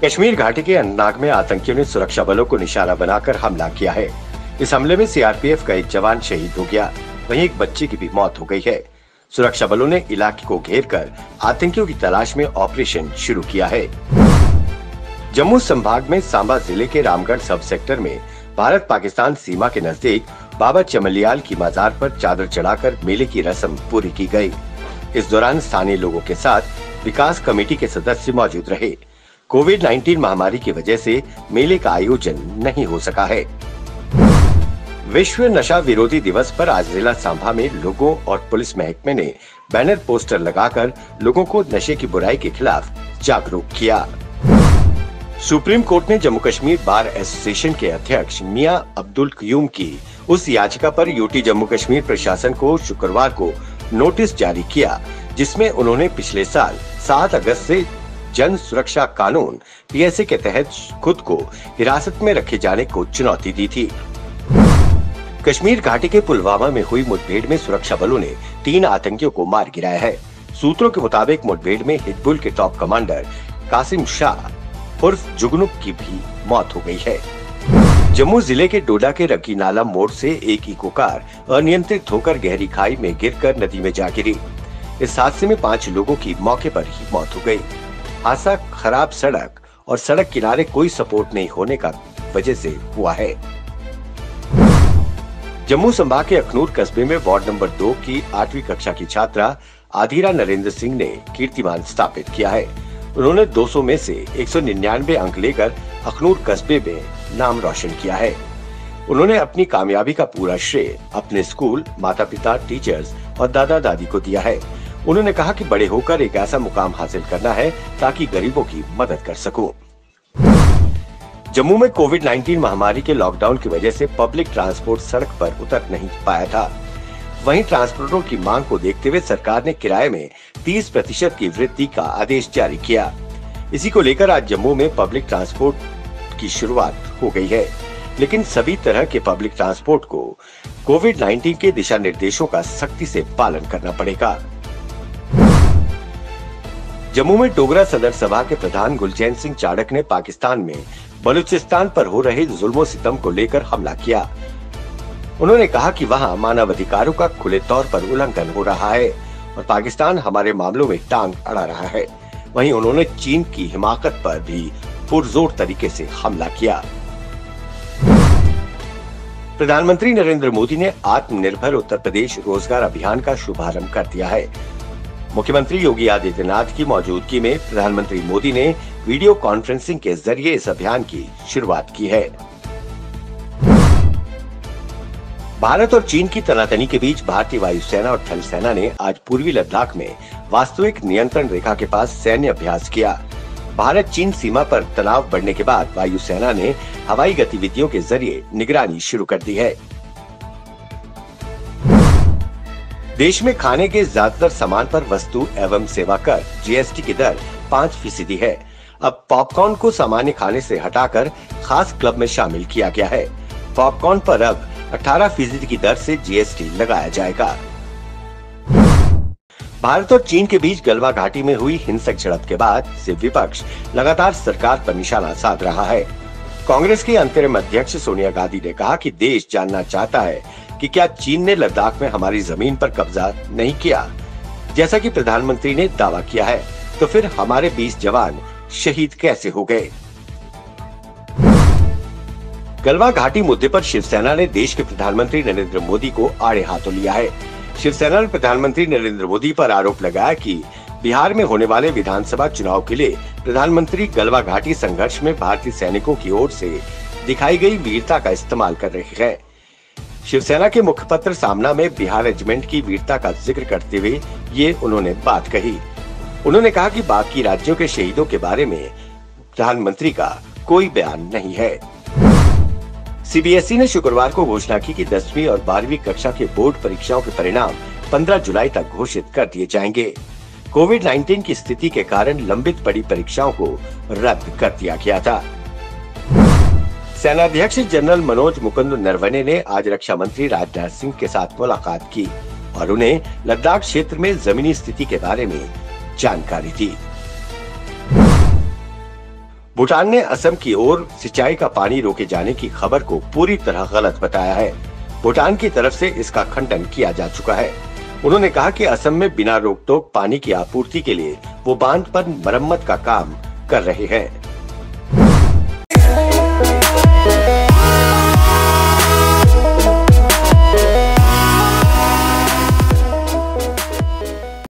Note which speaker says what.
Speaker 1: कश्मीर घाटी के अनंतनाग में आतंकियों ने सुरक्षा बलों को निशाना बनाकर हमला किया है। इस हमले में सीआरपीएफ का एक जवान शहीद हो गया, वहीं एक बच्चे की भी मौत हो गई है। सुरक्षा बलों ने इलाके को घेर कर आतंकियों की तलाश में ऑपरेशन शुरू किया है। जम्मू संभाग में सांबा जिले के रामगढ़ सब सेक्टर में भारत पाकिस्तान सीमा के नजदीक बाबा चमलियाल की मजार पर चादर चढ़ाकर मेले की रस्म पूरी की गई। इस दौरान स्थानीय लोगों के साथ विकास कमेटी के सदस्य मौजूद रहे। कोविड-19 महामारी की वजह से मेले का आयोजन नहीं हो सका है। विश्व नशा विरोधी दिवस पर आज जिला सांबा में लोगों और पुलिस महकमे ने बैनर पोस्टर लगाकर लोगों को नशे की बुराई के खिलाफ जागरूक किया। सुप्रीम कोर्ट ने जम्मू कश्मीर बार एसोसिएशन के अध्यक्ष मियां अब्दुल कयूम की उस याचिका पर यूटी जम्मू कश्मीर प्रशासन को शुक्रवार को नोटिस जारी किया, जिसमें उन्होंने पिछले साल 7 अगस्त से जन सुरक्षा कानून पीएसए के तहत खुद को हिरासत में रखे जाने को चुनौती दी थी। कश्मीर घाटी के पुलवामा में हुई मुठभेड़ में सुरक्षा बलों ने 3 आतंकियों को मार गिराया है। सूत्रों के मुताबिक मुठभेड़ में हिजबुल के टॉप कमांडर कासिम शाह उर्फ जुगनुक की भी मौत हो गई है। जम्मू जिले के डोडा के रकी नाला मोड़ से एक इको कार अनियंत्रित होकर गहरी खाई में गिरकर नदी में जा गिरी। इस हादसे में 5 लोगों की मौके पर ही मौत हो गई। हादसा खराब सड़क और सड़क किनारे कोई सपोर्ट नहीं होने का वजह से हुआ है। जम्मू संभाग के अखनूर कस्बे में वार्ड नंबर 2 की 8वीं कक्षा की छात्रा आधिरा नरेंद्र सिंह ने कीर्तिमान स्थापित किया है। उन्होंने 200 में से 199 अंक लेकर अखनूर कस्बे में नाम रोशन किया है। उन्होंने अपनी कामयाबी का पूरा श्रेय अपने स्कूल, माता पिता, टीचर्स और दादा दादी को दिया है। उन्होंने कहा कि बड़े होकर एक ऐसा मुकाम हासिल करना है ताकि गरीबों की मदद कर सकूं। जम्मू में कोविड-19 महामारी के लॉकडाउन की वजह से पब्लिक ट्रांसपोर्ट सड़क पर उतर नहीं पाया था। वहीं ट्रांसपोर्टरों की मांग को देखते हुए सरकार ने किराए में 30% की वृद्धि का आदेश जारी किया। इसी को लेकर आज जम्मू में पब्लिक ट्रांसपोर्ट की शुरुआत हो गई है, लेकिन सभी तरह के पब्लिक ट्रांसपोर्ट को कोविड-19 के दिशा निर्देशों का सख्ती से पालन करना पड़ेगा। जम्मू में डोगरा सदर सभा के प्रधान गुलचैन सिंह चाड़क ने पाकिस्तान में बलूचिस्तान पर हो रहे जुल्मो सितम को लेकर हमला किया। उन्होंने कहा कि वहां मानवाधिकारों का खुले तौर पर उल्लंघन हो रहा है और पाकिस्तान हमारे मामलों में टांग अड़ा रहा है। वहीं उन्होंने चीन की हिमाकत पर भी पुरजोर तरीके से हमला किया। प्रधानमंत्री नरेंद्र मोदी ने आत्मनिर्भर उत्तर प्रदेश रोजगार अभियान का शुभारंभ कर दिया है। मुख्यमंत्री योगी आदित्यनाथ की मौजूदगी में प्रधानमंत्री मोदी ने वीडियो कॉन्फ्रेंसिंग के जरिए इस अभियान की शुरुआत की है। भारत और चीन की तनातनी के बीच भारतीय वायुसेना और थल सेना ने आज पूर्वी लद्दाख में वास्तविक नियंत्रण रेखा के पास सैन्य अभ्यास किया। भारत चीन सीमा पर तनाव बढ़ने के बाद वायुसेना ने हवाई गतिविधियों के जरिए निगरानी शुरू कर दी है। देश में खाने के ज्यादातर सामान पर वस्तु एवं सेवा कर जीएसटी की दर 5% है। अब पॉपकॉर्न को सामान्य खाने से हटाकर खास क्लब में शामिल किया गया है। पॉपकॉर्न पर अब 18% की दर से जीएसटी लगाया जाएगा। भारत और चीन के बीच गलवा घाटी में हुई हिंसक झड़प के बाद से विपक्ष लगातार सरकार पर निशाना साध रहा है। कांग्रेस की अंतरिम अध्यक्ष सोनिया गांधी ने कहा कि देश जानना चाहता है कि क्या चीन ने लद्दाख में हमारी जमीन पर कब्जा नहीं किया, जैसा कि प्रधानमंत्री ने दावा किया है, तो फिर हमारे 20 जवान शहीद कैसे हो गए। गलवा घाटी मुद्दे पर शिवसेना ने देश के प्रधानमंत्री नरेंद्र मोदी को आड़े हाथों लिया है। शिवसेना ने प्रधानमंत्री नरेंद्र मोदी पर आरोप लगाया कि बिहार में होने वाले विधानसभा चुनाव के लिए प्रधानमंत्री गलवा घाटी संघर्ष में भारतीय सैनिकों की ओर से दिखाई गई वीरता का इस्तेमाल कर रहे हैं। शिवसेना के मुखपत्र सामना में बिहार रेजिमेंट की वीरता का जिक्र करते हुए ये उन्होंने बात कही। उन्होंने कहा कि बाकी राज्यों के शहीदों के बारे में प्रधानमंत्री का कोई बयान नहीं है। सीबीएसई ने शुक्रवार को घोषणा की कि 10वीं और 12वीं कक्षा के बोर्ड परीक्षाओं के परिणाम 15 जुलाई तक घोषित कर दिए जाएंगे। कोविड-19 की स्थिति के कारण लंबित पड़ी परीक्षाओं को रद्द कर दिया गया था। सेनाध्यक्ष जनरल मनोज मुकुंद नरवणे ने आज रक्षा मंत्री राजनाथ सिंह के साथ मुलाकात की और उन्हें लद्दाख क्षेत्र में जमीनी स्थिति के बारे में जानकारी दी। भूटान ने असम की ओर सिंचाई का पानी रोके जाने की खबर को पूरी तरह गलत बताया है। भूटान की तरफ से इसका खंडन किया जा चुका है। उन्होंने कहा कि असम में बिना रोक टोक पानी की आपूर्ति के लिए वो बांध पर मरम्मत का काम कर रहे हैं।